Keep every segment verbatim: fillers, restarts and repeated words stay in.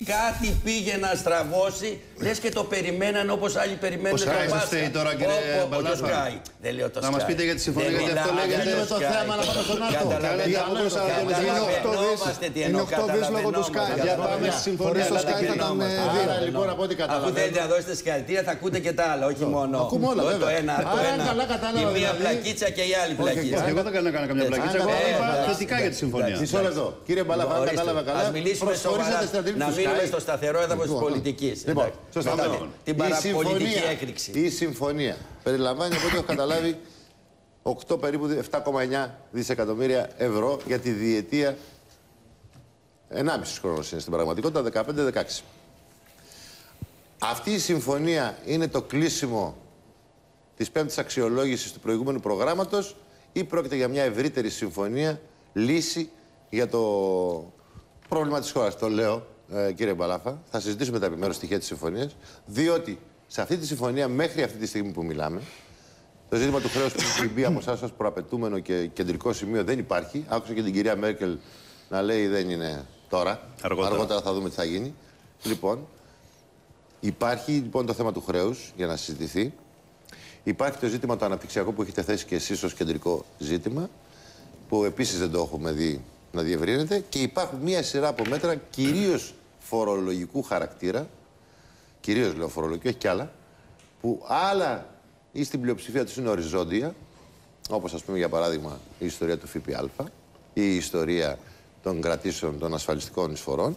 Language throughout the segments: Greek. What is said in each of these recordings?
Κάτι πήγε να στραβώσει, λες και το περιμέναν όπως άλλοι περιμένουν το Πάσχα. Πώς φταίει τώρα, κύριε Μπαλάφα? Δεν λέω το Sky. Να μας πείτε για τη συμφωνία, γιατί αυτό λέγεται. Είναι το θέμα να πάμε στον ΝΑΤΟ. Είναι οκτώ δις λόγω του Sky. Για πάμε στη συμφωνία. Χωρίς το Sky θα ήταν δύο. Λοιπόν, από ό,τι Αφού καταλαβαίνω. θέλετε να δώσετε συγχαρητήρια, θα ακούτε και τα άλλα, όχι μόνο Ακούμε όλα, το βέβαια. ένα. Άρα, αν καλά Η κατάλαβα, μία δηλαδή- πλακίτσα και η άλλη πλακίτσα. Εγώ δεν έκανα καμιά πλακίτσα. Εγώ είπα θετικά για τη συμφωνία. Μισό λεπτό. Κύριε Μπαλάφα, αν κατάλαβα καλά. Ας μιλήσουμε σοβαρά, να μείνουμε στο σταθερό έδαφος της πολιτικής. Λοιπόν, Σωστά. Την η παραπολιτική συμφωνία, έκρηξη. η συμφωνία περιλαμβάνει, από ό,τι έχω καταλάβει, οκτώ περίπου επτά κόμμα εννιά δισεκατομμύρια ευρώ για τη διετία ενάμιση χρόνος είναι στην πραγματικότητα, δεκαπέντε δεκαέξι. Αυτή η συμφωνία είναι το κλείσιμο της πέμπτης αξιολόγησης του προηγούμενου προγράμματος ή πρόκειται για μια ευρύτερη συμφωνία, λύση για το πρόβλημα της χώρας? Το λέω, ε, κύριε Μπαλάφα, θα συζητήσουμε τα επιμέρους στοιχεία της συμφωνίας, διότι σε αυτή τη συμφωνία, μέχρι αυτή τη στιγμή που μιλάμε, το ζήτημα του χρέους που έχει μπει από εσάς ως προαπαιτούμενο και κεντρικό σημείο δεν υπάρχει. Άκουσα και την κυρία Μέρκελ να λέει δεν είναι τώρα. Αργότερα. Αργότερα θα δούμε τι θα γίνει. Λοιπόν, υπάρχει λοιπόν το θέμα του χρέους για να συζητηθεί. Υπάρχει το ζήτημα το αναπτυξιακό που έχετε θέσει και εσείς ως κεντρικό ζήτημα, που επίσης δεν το έχουμε δει να διευρύνεται. Και υπάρχουν μία σειρά από μέτρα, κυρίως φορολογικού χαρακτήρα, κυρίως λέω φορολογικού, έχει κι άλλα, που άλλα ή στην πλειοψηφία τους είναι οριζόντια, όπως ας πούμε για παράδειγμα η ιστορία του ΦΠΑ ή η ιστορία των κρατήσεων των ασφαλιστικών εισφορών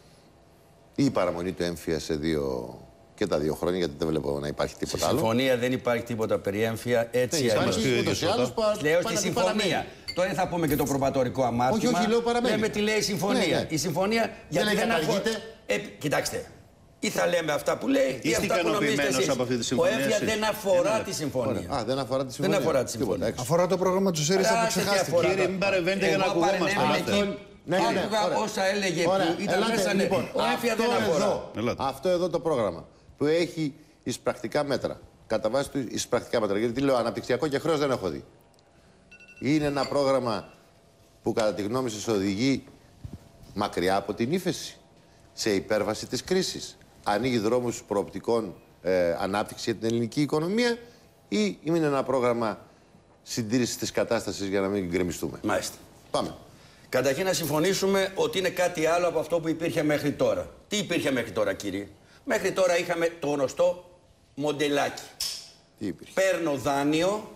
ή η παραμονή του έμφυα σε δύο και τα δύο χρόνια, γιατί δεν βλέπω να υπάρχει τίποτα Στη άλλο. συμφωνία δεν υπάρχει τίποτα περί έμφυα, έτσι Δεν αλλιώς. υπάρχει ούτως ή άλλως, πα- Λέω πάνε στη να την συμφωνία. Τώρα δεν θα πούμε και το προπατορικό αμάρτημα. Όχι, όχι, λέω παραμένει. Λέμε τι λέει η συμφωνία. Ναι, ναι. Η συμφωνία γιατί λέει δεν αφορά. καταργείται. Ε, κοιτάξτε. Ή θα λέμε αυτά που λέει, ή Είστε αυτά που νομίζετε ικανοποιημένος εσείς. από αυτή τη Ο συμφωνία, έμφυα εσείς? δεν αφορά Ένα τη συμφωνία. Α, δεν αφορά τη συμφωνία. Δεν αφορά τη Τίποτα, συμφωνία. έξω. Αφορά το πρόγραμμα του ΣΥΡΙΖΑ που Άσε τι ξεχάστηκε. αφορά. Κύριε, μην παρεμβαίνετε για να Εγώ ακουγόμαστε. παρενέβη Ελάτε. εκεί. Ναι, ναι, ναι, Άκουγα ωραία. όσα έλεγε Ωραία, που ήταν ελάτε, μέσα. Ναι. λοιπόν, Ο έμφυα αυτό δεν αφορά. εδώ, Ελάτε. αυτό εδώ το πρόγραμμα που έχει εις πρακτικά μέτρα. Κατά βάση του εις πρακτικά μέτρα. Γιατί τι λέω, αναπτυξιακό και χρέος δεν έχω δει. Είναι ένα πρόγραμμα που κατά τη γνώμη σας οδηγεί μακριά από την ύφεση, σε υπέρβαση της κρίσης. Ανοίγει δρόμους προοπτικών ε, ανάπτυξη για την ελληνική οικονομία ή είναι ένα πρόγραμμα συντήρησης της κατάστασης για να μην γκρεμιστούμε? Μάλιστα. Πάμε. Καταρχήν να συμφωνήσουμε ότι είναι κάτι άλλο από αυτό που υπήρχε μέχρι τώρα. Τι υπήρχε μέχρι τώρα, κύριε? Μέχρι τώρα είχαμε το γνωστό μοντελάκι. Τι υπήρχε? Παίρνω δάνειο,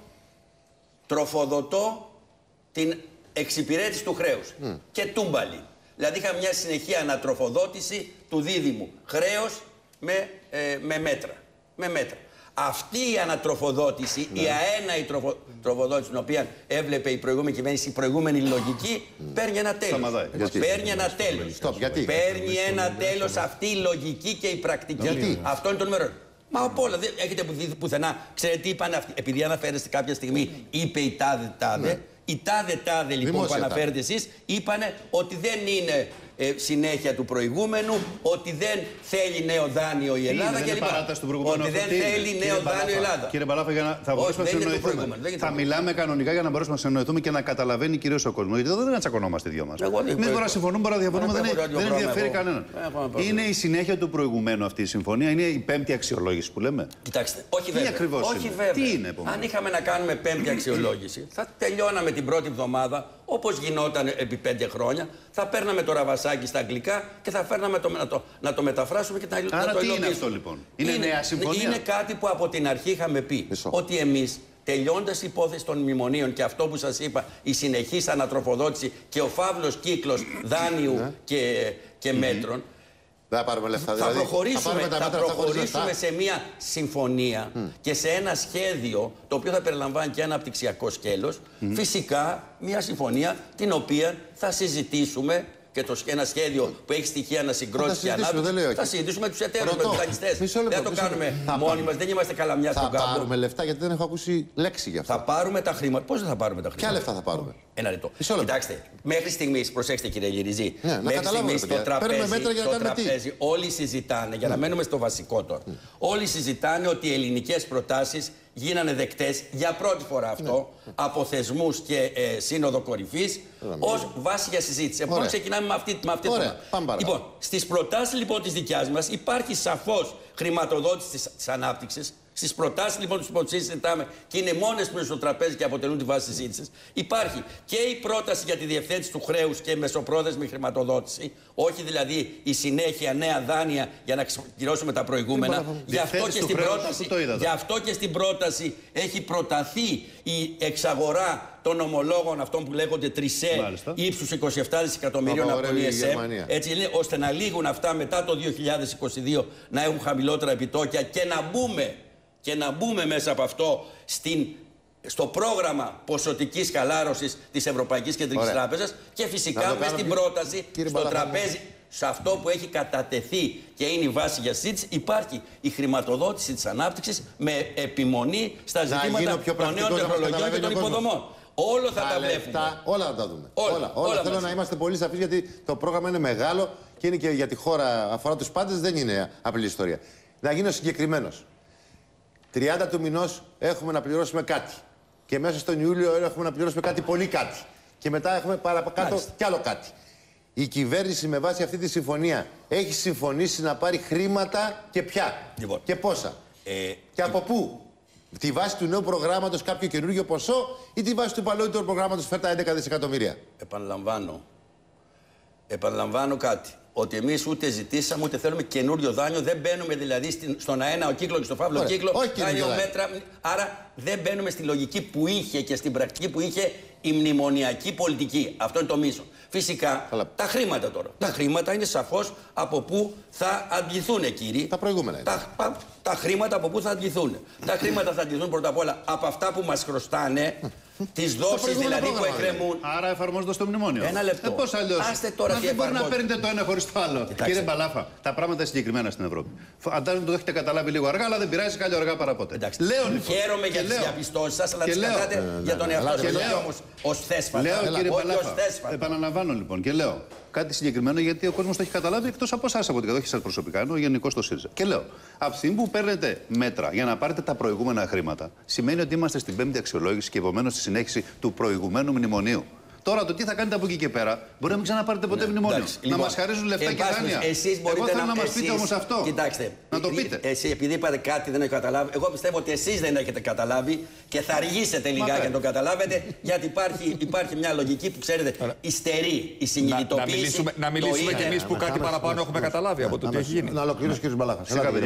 τροφοδοτώ την εξυπηρέτηση του χρέους. Mm. Και τούμπαλι. Δηλαδή είχα μια συνεχή ανατροφοδότηση του δίδυμου. Χρέος με, ε, με μέτρα. Με μέτρα. Αυτή η ανατροφοδότηση, ναι. η αέναη τροφο, τροφοδότηση, την οποία έβλεπε η προηγούμενη κυβέρνηση, η προηγούμενη λογική, mm. παίρνει ένα τέλος. Παίρνει ένα τέλος. Stop, γιατί? Παίρνει ένα τέλος αυτή η λογική και η πρακτική. Γιατί? Αυτό είναι το νούμερο. Μα από όλα. Έχετε δει πουθενά, ξέρετε τι είπαν αυτοί? Επειδή αναφέρεστε κάποια στιγμή, είπε η τάδε τάδε. Ναι. Η τάδε τάδε λοιπόν Δημόσια που αναφέρετε εσείς, είπανε ότι δεν είναι ε, συνέχεια του προηγούμενου, ότι δεν θέλει νέο δάνειο η Ελλάδα είναι, κλπ. Ότι δεν θέλει νέο δάνειο η Ελλάδα. Κύριε Μπαλάφα, για να θα μπορέσουμε να συνεννοηθούμε. Θα μιλάμε κανονικά για να μπορέσουμε να συνεννοηθούμε και να καταλαβαίνει κυρίως ο κόσμος. Γιατί εδώ δεν τσακωνόμαστε οι δυο μας. Εμείς μπορεί να συμφωνούμε, μπορεί να διαφωνούμε, δεν ενδιαφέρει κανέναν. Είναι η συνέχεια του προηγουμένου αυτή η συμφωνία, είναι η πέμπτη αξιολόγηση που λέμε. Κοιτάξτε, όχι βέβαια. Όχι βέβαια. Τι είναι, αν είχαμε να κάνουμε πέμπτη αξιολόγηση, θα τελειώναμε την πρώτη εβδομάδα όπως γινόταν επί πέντε χρόνια, θα παίρναμε το ραβασάκι στα αγγλικά και θα φέρναμε το, να, το, να το μεταφράσουμε και να, Άρα να το τι υλοποιήσουμε. είναι αυτό λοιπόν? Είναι, είναι νέα συμφωνία? Είναι κάτι που από την αρχή είχαμε πει. Μισό. Ότι εμείς, τελειώντας η υπόθεση των μνημονίων και αυτό που σας είπα, η συνεχής ανατροφοδότηση και ο φαύλος κύκλος δάνειου και, και μέτρων, δεν θα πάρουμε λεφτά, θα δηλαδή. προχωρήσουμε, θα θα μέτρα, προχωρήσουμε σε μια συμφωνία mm. και σε ένα σχέδιο το οποίο θα περιλαμβάνει και ένα αναπτυξιακό σκέλος. Mm. Φυσικά μια συμφωνία την οποία θα συζητήσουμε και το, ένα σχέδιο που έχει στοιχεία ανασυγκρότηση και ανάπτυξη. Θα συζητήσουμε με τους εταίρους, με τους δανειστές. Δεν θα το κάνουμε μόνοι μας, δεν είμαστε καλαμιά στον κάμπο. Θα πάρουμε λεφτά, γιατί δεν έχω ακούσει λέξη γι' αυτό. Θα πάρουμε τα χρήματα. Πώς δεν θα πάρουμε τα χρήματα? Ποια λεφτά θα πάρουμε? Ένα λεπτό. Κοιτάξτε, μέχρι στιγμής, προσέξτε κύριε Γυριζή, ναι, μέχρι στιγμής στο τραπέζι, στο τραπέζι όλοι συζητάνε, για να μένουμε στο βασικό τώρα, όλοι συζητάνε ότι οι ελληνικές προτάσεις γίνανε δεκτές για πρώτη φορά αυτό ναι. από θεσμούς και ε, σύνοδο κορυφής ως βάση για συζήτηση. Επομένως ξεκινάμε με αυτή, με αυτή τη θέμα. Λοιπόν, στις προτάσεις λοιπόν της δικιάς μας υπάρχει σαφώς χρηματοδότηση της, της ανάπτυξης. Στις προτάσεις λοιπόν του οποίες συζητάμε και είναι μόνες που είναι στο τραπέζι και αποτελούν τη βάση της συζήτησης, υπάρχει και η πρόταση για τη διευθέτηση του χρέους και μεσοπρόθεσμη χρηματοδότηση, όχι δηλαδή η συνέχεια νέα δάνεια για να ξεπληρώσουμε τα προηγούμενα. Γι' αυτό, και στην πρόταση, γι' αυτό και στην πρόταση έχει προταθεί η εξαγορά των ομολόγων αυτών που λέγονται τρισέ ύψους είκοσι επτά δισεκατομμυρίων από την ι ες εμ, έτσι, ώστε να λήγουν αυτά μετά το δύο χιλιάδες είκοσι δύο, να έχουν χαμηλότερα επιτόκια και να μπούμε, και να μπούμε μέσα από αυτό στην, στο πρόγραμμα ποσοτικής χαλάρωσης της Ευρωπαϊκής Κεντρικής Τράπεζας και φυσικά με στην πρόταση στο τραπέζι, σε αυτό που έχει κατατεθεί και είναι η βάση για συζήτηση, υπάρχει η χρηματοδότηση της ανάπτυξης με επιμονή στα ζητήματα των νέων τεχνολογιών και των υποδομών. Όλο θα τα, τα βλέπουμε. Όλα θα τα δούμε. Όλα. όλα. όλα. όλα Θέλω μαζί. να είμαστε πολύ σαφείς γιατί το πρόγραμμα είναι μεγάλο και είναι και για τη χώρα, αφορά τους πάντες, δεν είναι απλή ιστορία. Να γίνω συγκεκριμένος. τριάντα του μηνός έχουμε να πληρώσουμε κάτι. Και μέσα στον Ιούλιο έχουμε να πληρώσουμε κάτι πολύ κάτι. Και μετά έχουμε παρακάτω κι άλλο κάτι. Η κυβέρνηση με βάση αυτή τη συμφωνία έχει συμφωνήσει να πάρει χρήματα και ποια. Λοιπόν. Και πόσα. Ε, και από πού. Τη βάση του νέου προγράμματος κάποιο καινούργιο ποσό ή τη βάση του παλαιότερου προγράμματος φέρτα έντεκα δισεκατομμύρια. Επαναλαμβάνω. Επαναλαμβάνω κάτι. Ότι εμείς ούτε ζητήσαμε ούτε θέλουμε καινούριο δάνειο. Δεν μπαίνουμε δηλαδή στην, στον αέναο κύκλο και στο φαύλο Ωραία. κύκλο. Δάνειο μέτρα. Άρα δεν μπαίνουμε στη λογική που είχε και στην πρακτική που είχε η μνημονιακή πολιτική. Αυτό είναι το μείζον. Φυσικά Αλλά... τα χρήματα τώρα. Ναι. Τα χρήματα είναι σαφώς από πού θα αντληθούν, κύριοι. Τα προηγούμενα. Τα, τα, τα χρήματα από πού θα αντληθούν. Τα χρήματα θα αντληθούν πρώτα απ' όλα από αυτά που μας χρωστάνε. Τις δόσεις δηλαδή που εκκρεμούν. Άρα εφαρμόζονται στο μνημόνιο. Ένα λεπτό. Ε, πώς αλλιώς. Άστε τώρα δεν μπορεί να παίρνετε το ένα χωρίς το άλλο. Κοιτάξτε. Κύριε Μπαλάφα, τα πράγματα συγκεκριμένα στην Ευρώπη. Φαντάζομαι το έχετε καταλάβει λίγο αργά, αλλά δεν πειράζει, καλή αργά παραπότε. Λέω λοιπόν. Χαίρομαι για τις διαπιστώσεις σας, αλλά τις κρατάτε για τον εαυτό σας. Λέω όμως ως θέσφατα. Λέω κύριε Μπαλάφα. Επαναλαμβάνω λοιπόν και λέω κάτι συγκεκριμένο γιατί ο κόσμος το έχει καταλάβει εκτός από εσάς από την κατοχή σας προσωπικά, ενώ γενικώς το ΣΥΡΙΖΑ. Και λέω, από τη στιγμή που παίρνετε μέτρα για να πάρετε τα προηγούμενα χρήματα, σημαίνει ότι είμαστε στην πέμπτη αξιολόγηση και επομένως στη συνέχιση του προηγουμένου μνημονίου. Τώρα το τι θα κάνετε από εκεί και πέρα μπορεί να μην ξαναπάρετε ποτέ ναι, μνημόνιο. Εντάξει, να λοιπόν, μας χαρίζουν λεφτά και δάνεια. Εσείς μπορείτε εγώ θέλω να, να μας εσείς, πείτε όμως αυτό. Κοιτάξτε. Να το πείτε. Εσύ, επειδή είπατε κάτι δεν έχω καταλάβει, εγώ πιστεύω ότι εσείς δεν έχετε καταλάβει και θα αργήσετε λιγάκι για να το καταλάβετε, γιατί υπάρχει, υπάρχει μια λογική που ξέρετε υστερεί η συνειδητοποίηση. Να, να μιλήσουμε, να μιλήσουμε κι εμείς που κάτι παραπάνω έχουμε καταλάβει από το τι έχει γίνει. Να ολοκληρώσει ο κ. Μπαλάχας.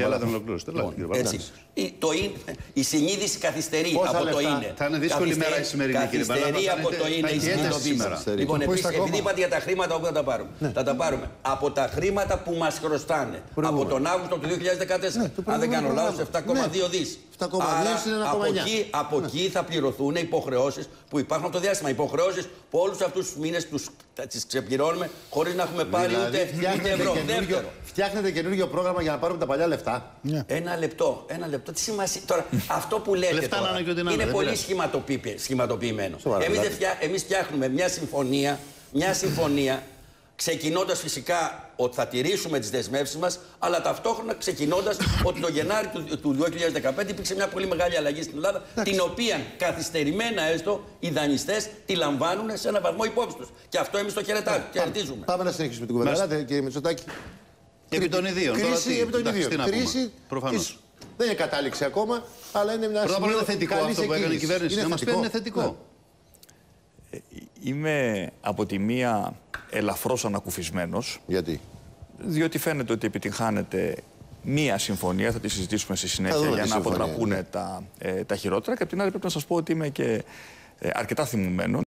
Η συνείδηση καθυστερεί από το είναι. Θα είναι δύσκολη μέρα η σημερινή, κύριε Μπαλάχα. Καθυστερεί από το είναι η συνειδητοποίηση. Λοιπόν, επίσης, επειδή είπατε για τα χρήματα όπου θα τα πάρουμε. Ναι. Θα τα πάρουμε από τα χρήματα που μας χρωστάνε. Από τον Αύγουστο του δύο χιλιάδες δεκατέσσερα. Ναι, αν δεν κάνω λάθος, επτά κόμμα δύο δις. Άρα από εκεί, από ναι. εκεί θα πληρωθούν υποχρεώσεις που υπάρχουν από το διάστημα. Υποχρεώσεις που όλους αυτούς τους μήνες τους, τις ξεπληρώνουμε χωρίς να έχουμε πάρει δηλαδή, ούτε ευρώ. Φτιάχνετε καινούργιο πρόγραμμα για να πάρουμε τα παλιά λεφτά. Ναι. Ένα λεπτό. Ένα λεπτό. Τι σημασία. Τώρα, αυτό που λέτε τώρα είναι πολύ σχηματοποιημένο. Εμείς φτιάχνουμε μια συμφωνία, μια συμφωνία ξεκινώντας φυσικά ότι θα τηρήσουμε τις δεσμεύσεις μας, αλλά ταυτόχρονα ξεκινώντας ότι το Γενάρη του, του δύο χιλιάδες δεκαπέντε υπήρξε μια πολύ μεγάλη αλλαγή στην Ελλάδα, την οποία καθυστερημένα έστω οι δανειστές τη λαμβάνουν σε έναν βαθμό υπόψη τους. Και αυτό εμείς το χαιρετίζουμε. Πάμε να συνεχίσουμε την κουβέντα, κύριε Μητσοτάκη. Επί των ιδίων. Κρίση επί των ιδίων. Κρίση προφανώς. Δεν είναι κατάληξη ακόμα, αλλά είναι μια σημείο. Πρώτα απ' όλα είναι θετικό αυτό που έκανε η κυβέρνηση. Να μας πει είναι θετικό. Είμαι από τη μία ελαφρώς ανακουφισμένος. Γιατί? Διότι φαίνεται ότι επιτυγχάνεται μία συμφωνία, θα τη συζητήσουμε στη συνέχεια για να αποτραπούν ναι. τα, ε, τα χειρότερα. Και απ' την άλλη πρέπει να σας πω ότι είμαι και ε, αρκετά θυμωμένος.